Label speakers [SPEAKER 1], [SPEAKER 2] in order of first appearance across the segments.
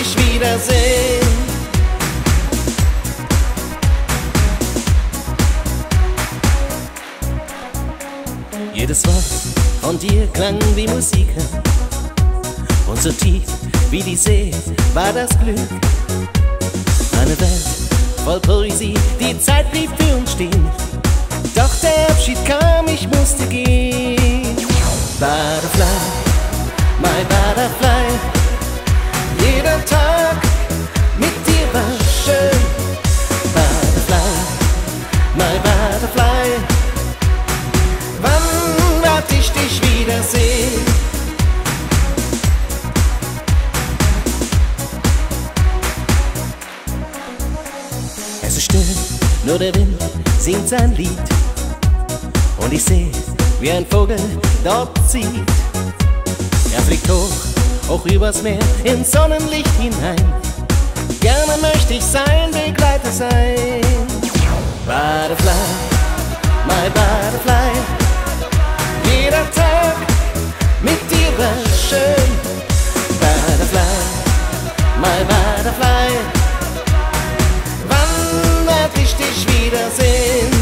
[SPEAKER 1] dich wiedersehen. Jedes Wort von dir klang wie Musik, und so tief wie die See war das Glück. Eine Welt voll Poesie, die Zeit blieb für uns stehen. Doch der Abschied kam, ich musste gehen. Butterfly, my butterfly, jeder Tag mit dir war schön. Butterfly, my butterfly, wann werd ich dich wiedersehen? Es ist still, nur der Wind singt sein Lied, und ich seh, wie ein Vogel dort zieht. Er fliegt hoch, hoch übers Meer, ins Sonnenlicht hinein. Gerne möchte ich sein Begleiter sein. Butterfly, my butterfly, jeder Tag mit dir war schön. Butterfly, my butterfly, wann werd ich dich wiedersehen?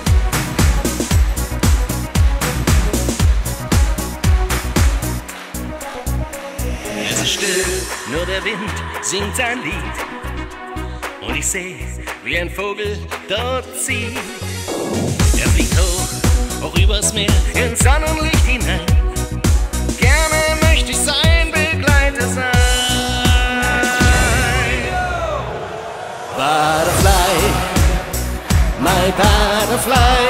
[SPEAKER 1] Es ist still, nur der Wind singt sein Lied, und ich seh, wie ein Vogel dort zieht. Er fliegt hoch, hoch übers Meer, ins Sonnenlicht hinein. Gerne möchte ich sein Begleiter sein. Butterfly, my butterfly,